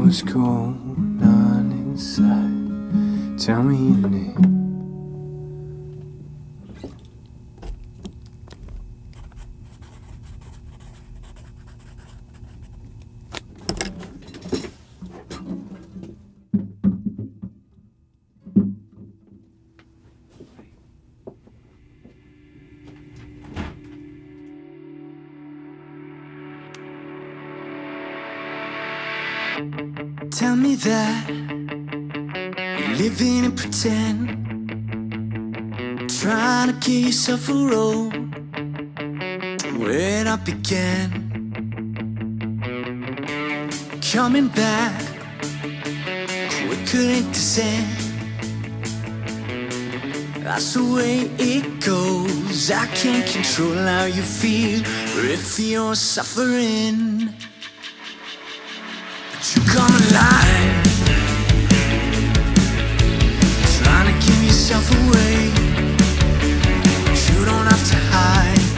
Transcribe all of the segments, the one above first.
what's going on inside. Tell me your name. Tell me that you're living and pretend, trying to get yourself a road to where it all began. Coming back quicker than descent. That's the way it goes. I can't control how you feel or if you're suffering. You come alive, trying to give yourself away. You don't have to hide.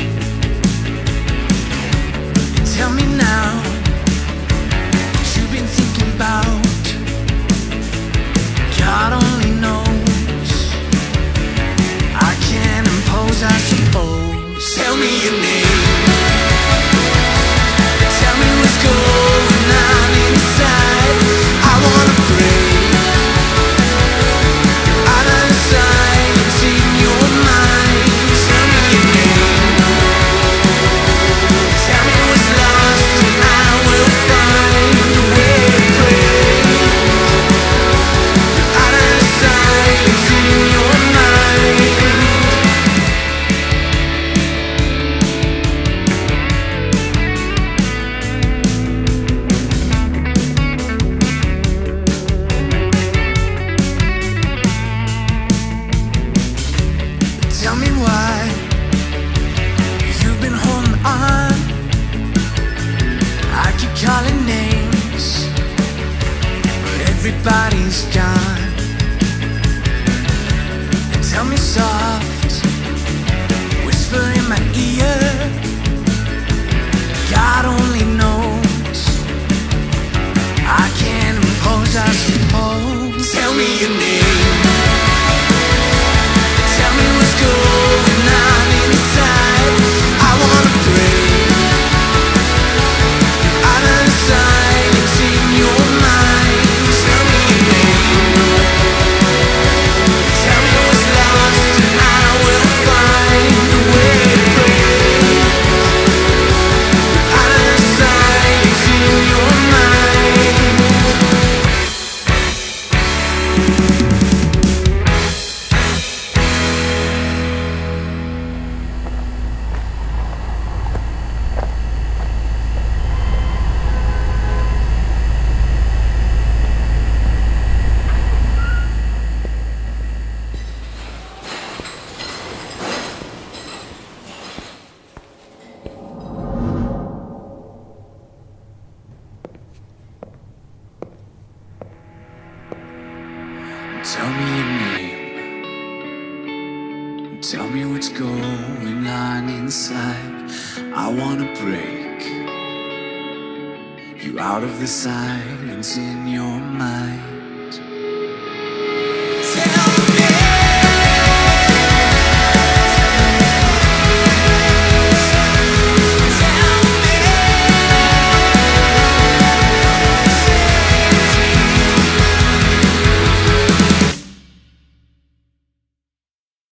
Tell me now what you've been thinking about. God only knows. I can't impose, I suppose. Tell me your name. Tell me what's going on inside. I wanna break out of the silence in your mind. Tell me your name. Tell me what's lost and I will find a way to break out of the silence in your mind. Tell me why you've been holding on. I keep calling names, but everybody's gone. And tell me soft, whisper in my ear. God only knows. I can't impose, I suppose. Tell me your name. Tell me what's going on inside. I wanna break out of the silence in your mind. Tell me your name. Tell me what's lost and I will find a way to break out of the silence in your mind. Tell me your name. Tell me what's going on inside. I wanna break you out of the silence in your mind.